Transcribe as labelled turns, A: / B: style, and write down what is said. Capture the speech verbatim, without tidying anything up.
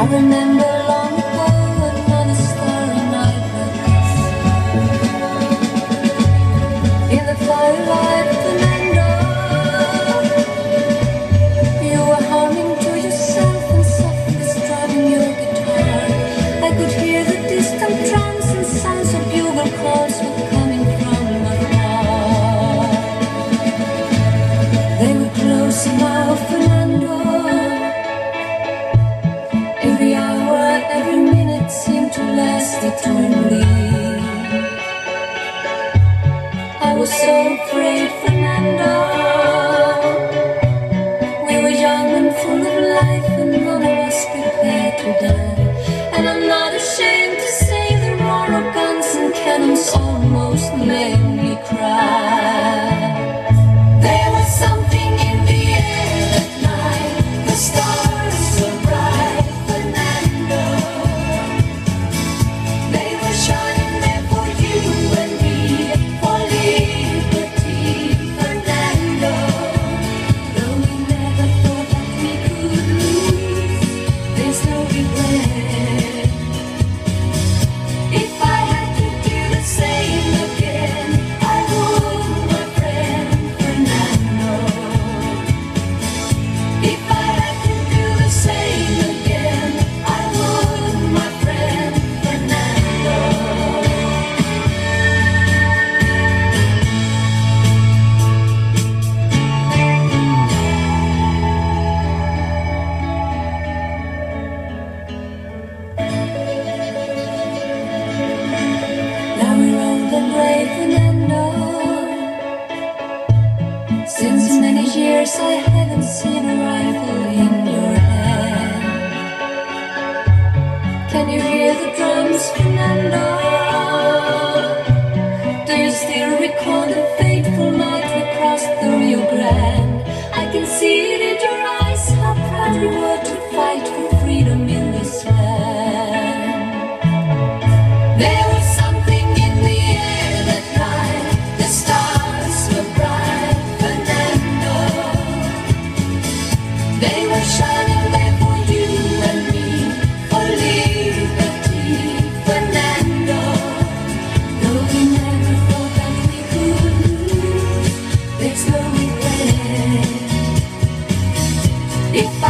A: remember long ago another starry night like this. In the firelight, Fernando, you were humming to yourself and softly strumming your guitar. I could hear the distant drums and sounds of bugle calls were coming from afar. They were close now, Fernando. Every hour, every minute seemed to last eternally. I was so afraid, Fernando. We were young and full of life, and none of us prepared to die. And I'm not ashamed to say the roar of guns and cannons almost made me cry. There was something in the air that night. The stars were bright, Fernando. They were shining there for you and me, for liberty, Fernando. Though we never thought that we could lose, there's no regret. If I had to do the same again, I would, my friend Fernando. If I had to do the same again, I would, my friend Fernando. Now we're old and gray, Fernando. Since many years I haven't seen a rifle in your hand. Can you hear the drums, Fernando? Do you still recall the fateful night we crossed the Rio Grande? I can see it in your eyes, how proud we were to fight for freedom in this land. There was something in the air that night. The stars were bright, Fernando. They were shining there for you and me, for liberty, Fernando. Though we never thought that we could lose, there's no regret. If I